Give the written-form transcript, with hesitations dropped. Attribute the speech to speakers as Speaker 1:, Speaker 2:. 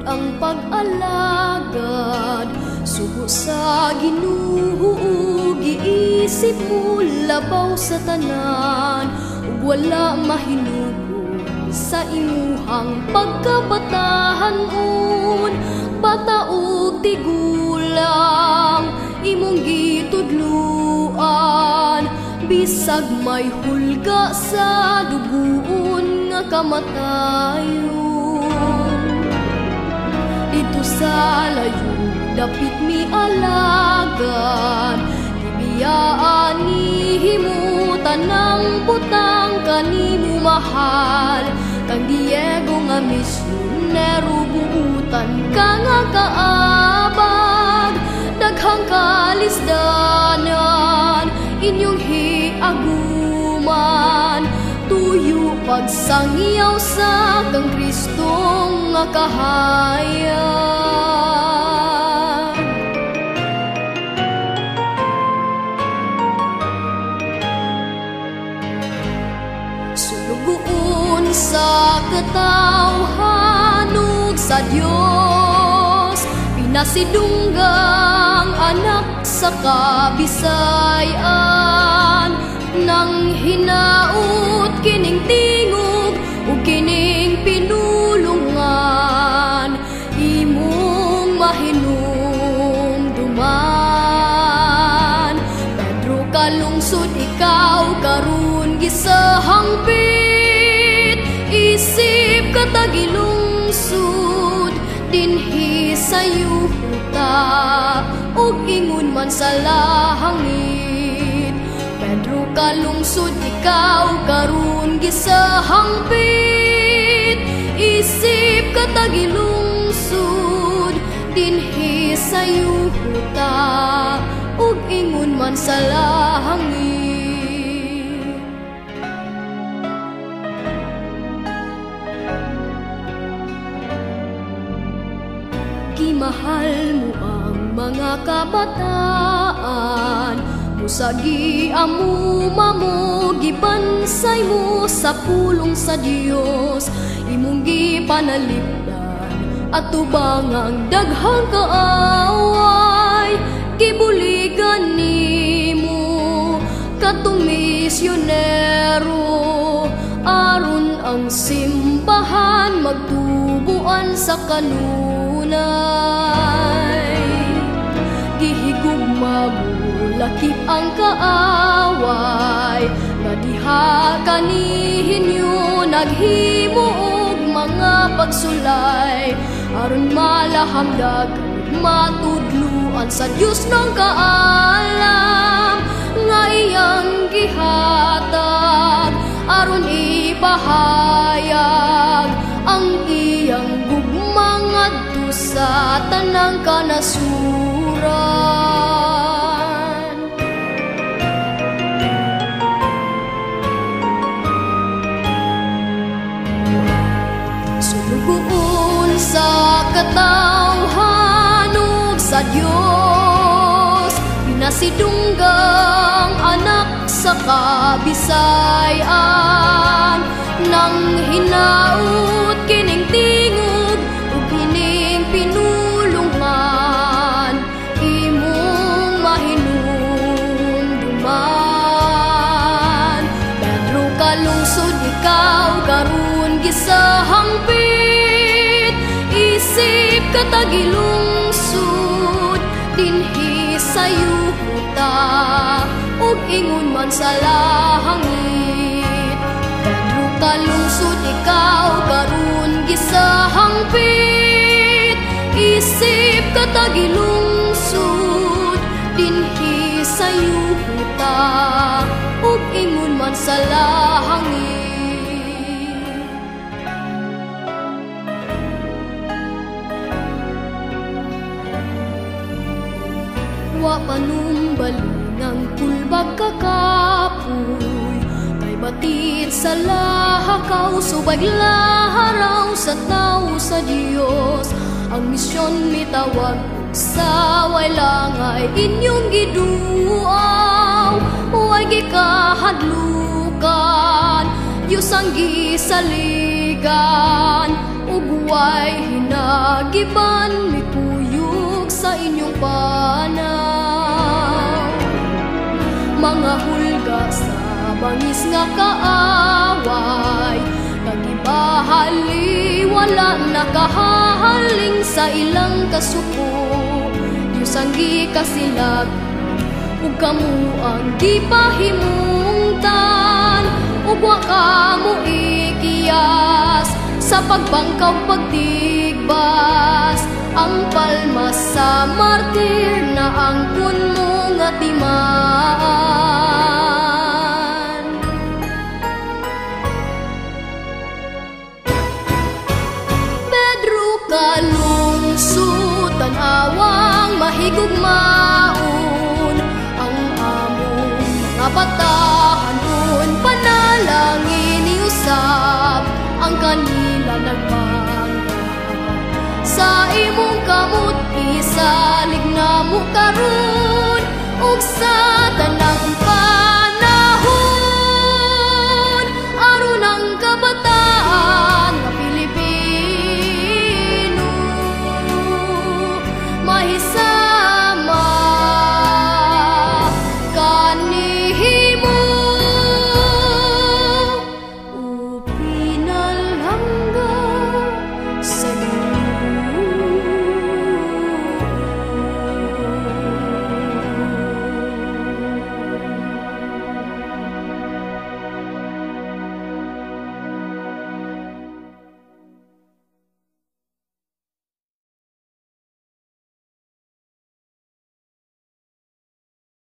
Speaker 1: ang pag-alagad, sugo sa Ginoo, giisip mo labaw sa tanan, ug wala mahinugon sa imuhang pagkabatahanon. Bata ug tigulang imong gitudluan, bisag may hulga sa duguon nga kamatayon. Dito sa layo dapit mi alagad, ibiyaan ni himutan ng butang kanimo mahal. Kang Diego nga misyonero buutan ka nga kaabag, daghang kalisdanan inyong hiaguman. Tuyo pagsangyaw sa kang Kristo nga kahayag. Sulugoon sa katawhan ug sa Dios, pinasidunggang anak sa kabisayan, nang hinaut kining tingog ug kining pinulungan, imong mahinumduman. Pedro kalungsod ikaw karon gisahangpit, isip katagilungsod dinhi sa yuta ug ingon man sa lahangit. Pedro kalungsod ikaw karon gisahangpit, isip katagilungsod dinhi sa yuta ug ingon man sa lahangit. Gimahal mo ang mga kabataan, musagi amu mamo, gibansay mo sa pulong sa Dios, imong gipanalipdan at tubangang daghang kaaway. Gibuligan nimo katong misyonero, aron ang simbahan magtubuan sa kanunay. Gihigugma mo lakip ang kaaway, nga diha kanihinyo naghimo og mga pagsulay, aron malahamdag matudluan sa Dios ng kaalam, nga iyang gihatag aron ipahayag ang iyang gugma ngadto sa tanang kanasuran. Sulugoon sa katawhan ug sa Dios, pinasidunggang anak sa kabisayan, nang hinaut kining tingog ug kining pinulungan, imong mahinumduman. Pedro kalungsod ikaw karon gisahangpit, isip katagilungsod dinhi sa yuta ug ingon man sa lahangit. Pedro kalungsod ikaw karon gisahangpit, isip katagilungsod dinhi sa yuta ug ingon man sa lahangit. Wa panumbalik ng kulbag kakapoy, kay batid sa lahakaw, subay laharaw sa tao sa Dios. Ang misyon mitawag sa way langay inyong giduaw, way gikahadlukan, Diyos ang gisaligan, ug way hina giban mi puyog sa inyong panaw. Mga hulga sa bangis nga kaaway, kagibahali wala nakahahaling sa ilang kasuko. Diyos ang gikasilag ug kamo ang gipahimungtan, ug wa kamo ikiyas sa pagbangkaw pagtigbas. Ang palmas sa martir na angkon mo nga timaan. Pedro kalungso tan-awang mahigugmaon, ang among mga batahanon panalangin niusab ang kanila nagbangka sa imo